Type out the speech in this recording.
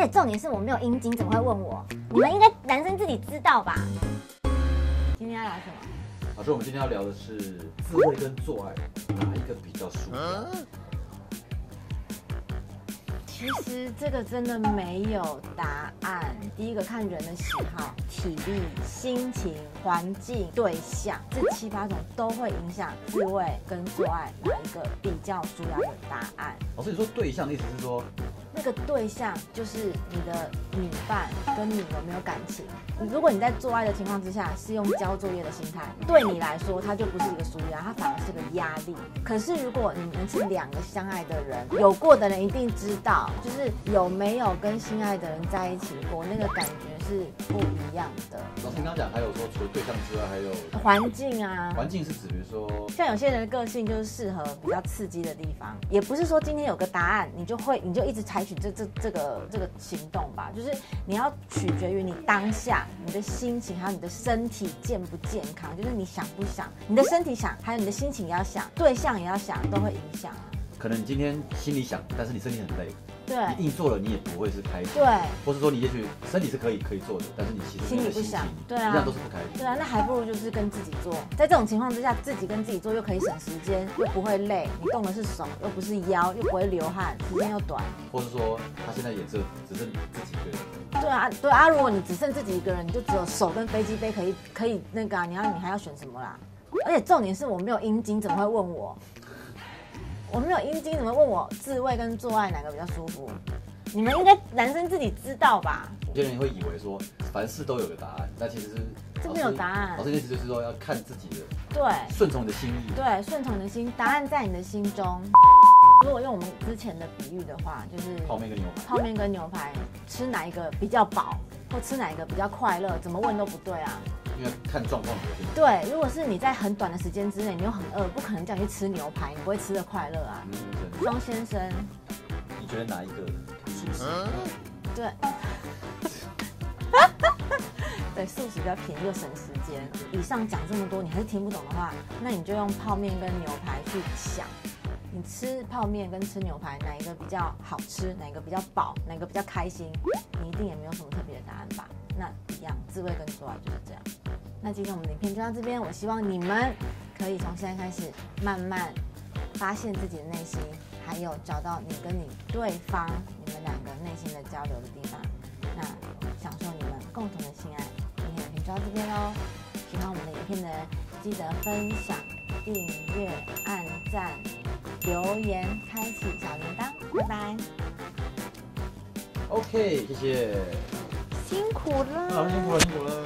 且重点是我没有阴茎，怎么会问我？你们应该男生自己知道吧？今天要聊什么？ 老师，我们今天要聊的是自慰跟做爱哪一个比较舒服？ 其实这个真的没有答案。第一个看人的喜好、体力、心情、环境、对象，这7、8种都会影响自慰跟做爱哪一个比较舒压的答案。 老师，你说对象的意思是说， 那个对象就是你的女伴跟你有没有感情。如果你在做爱的情况之下是用交作业的心态，对你来说它就不是一个舒压，它反而是个压力。可是如果你们是2个相爱的人，有过的人一定知道，就是有没有跟心爱的人在一起过，那个感觉是不一样的。 老师刚刚讲还有说，除了对象之外，还有环境啊， 环境是指比如说， 像有些人的个性就是适合比较刺激的地方，也不是说今天有个答案你就一直采取这个行动吧，就是你要取决于你当下你的心情，还有你的身体健不健康，就是你想不想，你的身体想，还有你的心情也要想，对象也要想，都会影响。 可能你今天心里想，但是你身体很累， 对， 你硬做了你也不会是开心， 对， 或是说你也许身体是可以做的，但是你其实心里不想，对啊， 一样都是不开心。 对啊，那还不如就是跟自己做，在这种情况之下，自己跟自己做又可以省时间，又不会累，你动的是手，又不是腰，又不会流汗，时间又短。 或是说他现在也只剩自己一个人。 对啊，如果你只剩自己一个人，你就只有手跟飞机杯可以那个啊，你还要选什么啦？而且重点是我没有阴茎，怎么会问我？我没有阴茎，怎么问我自慰跟做爱哪个比较舒服？你们应该男生自己知道吧？ 有些人会以为说凡事都有个答案，但其实是这没有答案。 老师的意思就是说要看自己的， 对， 顺从你的心意。 对，顺从你的心，答案在你的心中。如果用我们之前的比喻的话，就是泡面跟牛排。 泡面跟牛排，吃哪一个比较饱，或吃哪一个比较快乐，怎么问都不对啊。 因为看状况决定。 对，如果是你在很短的时间之内，你又很饿，不可能叫你去吃牛排，你不会吃得快乐啊。庄先生， 你觉得哪一个舒适？ 对，对，素食比较便宜又省时间。以上讲这么多，你还是听不懂的话，那你就用泡面跟牛排去想，你吃泡面跟吃牛排哪一个比较好吃，哪一个比较饱，哪个比较开心，你一定也没有什么特别的答案吧？那一样，自慰跟做爱就是这样。那今天我们的影片就到这边，我希望你们可以从现在开始慢慢发现自己的内心，还有找到你跟你对方你们2个内心的交流的地方，那享受你们共同的性爱。今天的影片就到这边喽，喜欢我们的影片的人记得分享、订阅、按赞、留言、开启小铃铛，拜拜。 OK， 谢谢。 辛苦了， 辛苦了。